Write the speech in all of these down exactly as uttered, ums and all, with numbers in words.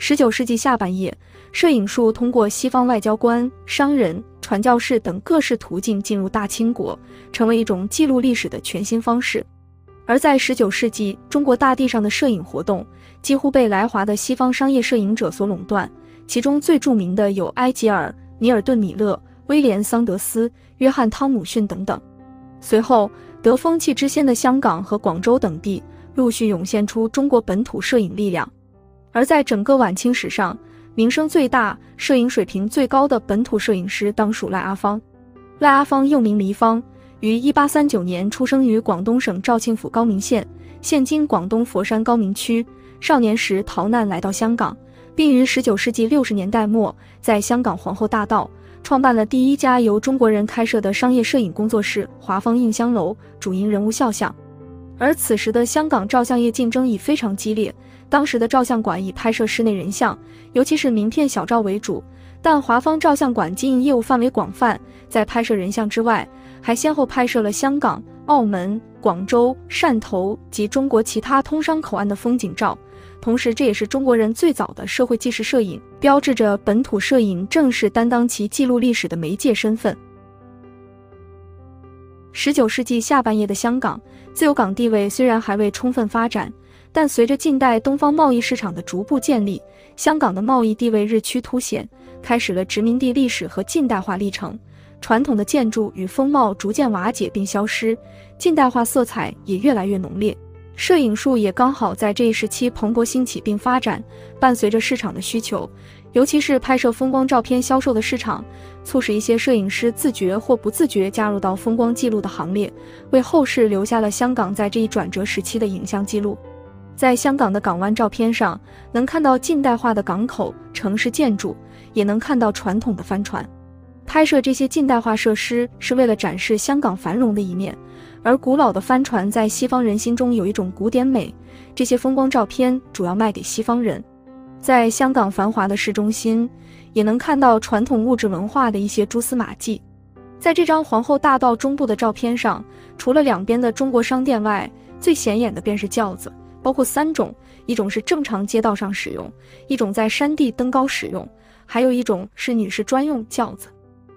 十九世纪下半叶，摄影术通过西方外交官、商人、传教士等各式途径进入大清国，成为一种记录历史的全新方式。而在十九世纪，中国大地上的摄影活动几乎被来华的西方商业摄影者所垄断，其中最著名的有埃吉尔、尼尔顿·米勒、威廉·桑德斯、约翰·汤姆逊等等。随后，得风气之先的香港和广州等地陆续涌现出中国本土摄影力量。而在整个晚清史上，名声最大、摄影水平最高的本土摄影师当属赖阿芳。赖阿芳又名黎芳，于一八三九年出生于广东省肇庆府高明县，现今广东佛山高明区。少年时逃难来到香港，并于十九世纪六十年代末在香港皇后大道创办了第一家由中国人开设的商业摄影工作室华芳映香楼，主营人物肖像。而此时的香港照相业竞争已非常激烈，当时的照相馆以拍摄室内人像，尤其是名片小照为主，但华芳照相馆经营业务范围广泛，在拍摄人像之外，还先后拍摄了香港、澳门、广州、汕头及中国其他通商口岸的风景照。同时，这也是中国人最早的社会纪实摄影，标志着本土摄影正式担当其记录历史的媒介身份。十九世纪下半叶的香港，自由港地位虽然还未充分发展，但随着近代东方贸易市场的逐步建立，香港的贸易地位日趋凸显，开始了殖民地历史和近代化历程。传统的建筑与风貌逐渐瓦解并消失，近代化色彩也越来越浓烈。摄影术也刚好在这一时期蓬勃兴起并发展，伴随着市场的需求，尤其是拍摄风光照片销售的市场，促使一些摄影师自觉或不自觉加入到风光记录的行列，为后世留下了香港在这一转折时期的影像记录。在香港的港湾照片上，能看到近代化的港口、城市建筑，也能看到传统的帆船。拍摄这些近代化设施是为了展示香港繁荣的一面，而古老的帆船在西方人心中有一种古典美，这些风光照片主要卖给西方人。在香港繁华的市中心，也能看到传统物质文化的一些蛛丝马迹。在这张皇后大道中部的照片上，除了两边的中国商店外，最显眼的便是轿子，包括三种，一种是正常街道上使用，一种在山地登高使用，还有一种是女士专用轿子。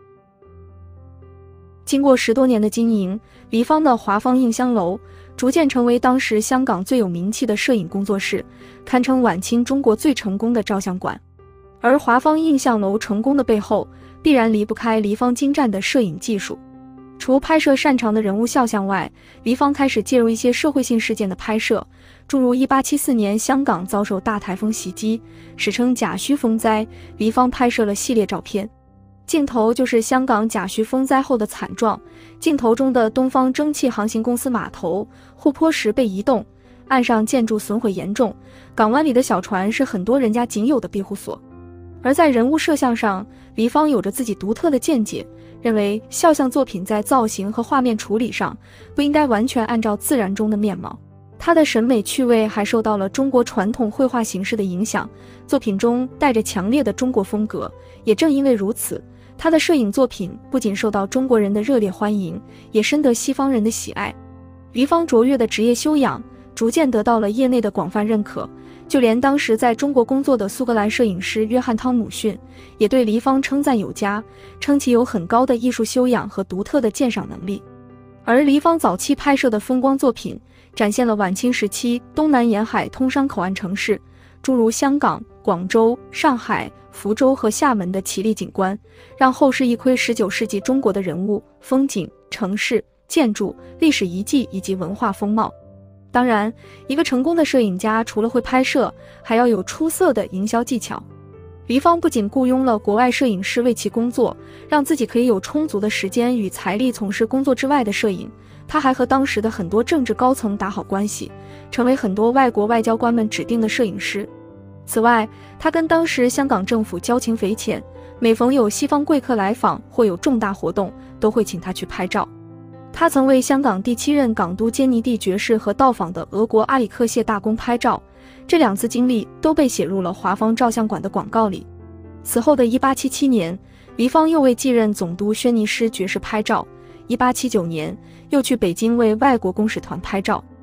经过十多年的经营，黎芳的华芳映香楼逐渐成为当时香港最有名气的摄影工作室，堪称晚清中国最成功的照相馆。而华芳映像楼成功的背后，必然离不开黎芳精湛的摄影技术。除拍摄擅长的人物肖像外，黎芳开始介入一些社会性事件的拍摄，诸如一八七四年香港遭受大台风袭击，史称甲戌风灾，黎芳拍摄了系列照片。镜头就是香港甲戌风灾后的惨状，镜头中的东方蒸汽航行公司码头护坡石被移动，岸上建筑损毁严重，港湾里的小船是很多人家仅有的庇护所。而在人物摄像上，黎芳有着自己独特的见解，认为肖像作品在造型和画面处理上不应该完全按照自然中的面貌。他的审美趣味还受到了中国传统绘画形式的影响，作品中带着强烈的中国风格。也正因为如此，他的摄影作品不仅受到中国人的热烈欢迎，也深得西方人的喜爱。黎芳卓越的职业修养逐渐得到了业内的广泛认可，就连当时在中国工作的苏格兰摄影师约翰·汤姆逊也对黎芳称赞有加，称其有很高的艺术修养和独特的鉴赏能力。而黎芳早期拍摄的风光作品展现了晚清时期东南沿海通商口岸城市，诸如香港、广州、上海、福州和厦门的奇丽景观，让后世一窥十九世纪中国的人物、风景、城市、建筑、历史遗迹以及文化风貌。当然，一个成功的摄影家除了会拍摄，还要有出色的营销技巧。黎芳不仅雇佣了国外摄影师为其工作，让自己可以有充足的时间与财力从事工作之外的摄影，他还和当时的很多政治高层打好关系，成为很多外国外交官们指定的摄影师。此外，他跟当时香港政府交情匪浅，每逢有西方贵客来访或有重大活动，都会请他去拍照。他曾为香港第七任港督坚尼地爵士和到访的俄国阿里克谢大公拍照，这两次经历都被写入了华芳照相馆的广告里。此后的一八七七年，黎芳又为继任总督轩尼诗爵士拍照，一八七九年又去北京为外国公使团拍照。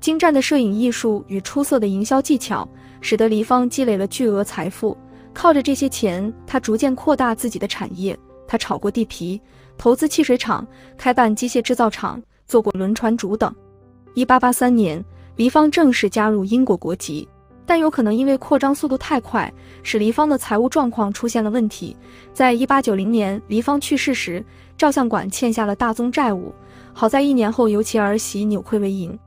精湛的摄影艺术与出色的营销技巧，使得黎芳积累了巨额财富。靠着这些钱，他逐渐扩大自己的产业。他炒过地皮，投资汽水厂，开办机械制造厂，做过轮船主等。一八八三年，黎芳正式加入英国国籍，但有可能因为扩张速度太快，使黎芳的财务状况出现了问题。在一八九零年黎芳去世时，照相馆欠下了大宗债务，好在一年后由其儿媳扭亏为盈。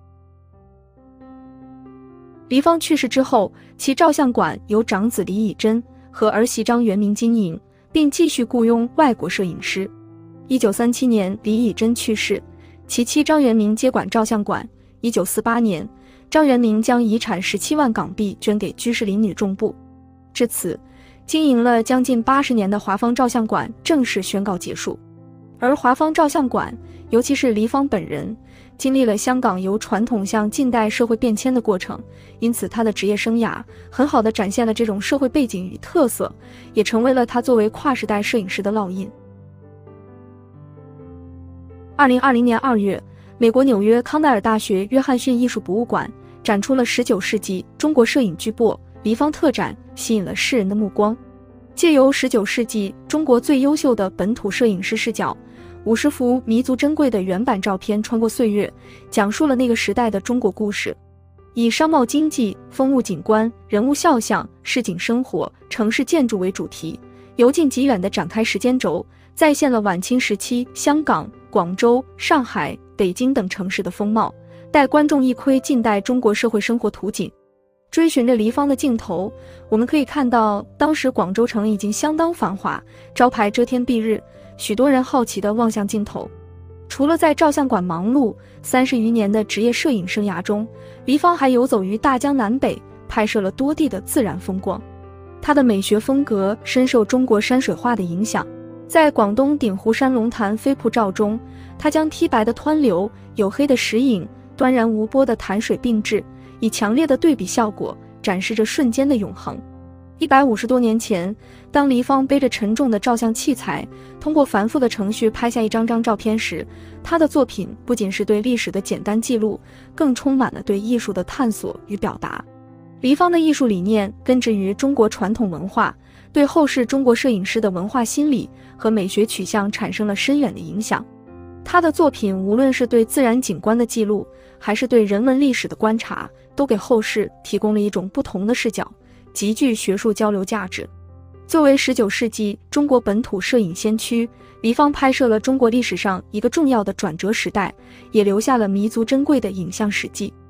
黎芳去世之后，其照相馆由长子李以珍和儿媳张元明经营，并继续雇佣外国摄影师。一九三七年李以珍去世，其妻张元明接管照相馆。一九四八年，张元明将遗产十七万港币捐给居士林女众部。至此，经营了将近八十年的华芳照相馆正式宣告结束。而华芳照相馆，尤其是黎芳本人，经历了香港由传统向近代社会变迁的过程，因此他的职业生涯很好地展现了这种社会背景与特色，也成为了他作为跨时代摄影师的烙印。二零二零年二月，美国纽约康奈尔大学约翰逊艺术博物馆展出了十九世纪中国摄影巨擘黎芳特展，吸引了世人的目光。借由十九世纪中国最优秀的本土摄影师视角，五十幅弥足珍贵的原版照片穿过岁月，讲述了那个时代的中国故事，以商贸经济、风物景观、人物肖像、市井生活、城市建筑为主题，由近及远地展开时间轴，再现了晚清时期香港、广州、上海、北京等城市的风貌，带观众一窥近代中国社会生活图景。追寻着黎芳的镜头，我们可以看到当时广州城已经相当繁华，招牌遮天蔽日，许多人好奇地望向镜头。除了在照相馆忙碌，三十余年的职业摄影生涯中，黎芳还游走于大江南北，拍摄了多地的自然风光。她的美学风格深受中国山水画的影响，在广东鼎湖山龙潭飞瀑照中，她将剔白的湍流、黝黑的石影、端然无波的潭水并置，以强烈的对比效果展示着瞬间的永恒。一百五十多年前，当黎芳背着沉重的照相器材，通过繁复的程序拍下一张张照片时，她的作品不仅是对历史的简单记录，更充满了对艺术的探索与表达。黎芳的艺术理念根植于中国传统文化，对后世中国摄影师的文化心理和美学取向产生了深远的影响。他的作品无论是对自然景观的记录，还是对人文历史的观察，都给后世提供了一种不同的视角，极具学术交流价值。作为十九世纪中国本土摄影先驱，黎芳拍摄了中国历史上一个重要的转折时代，也留下了弥足珍贵的影像史记。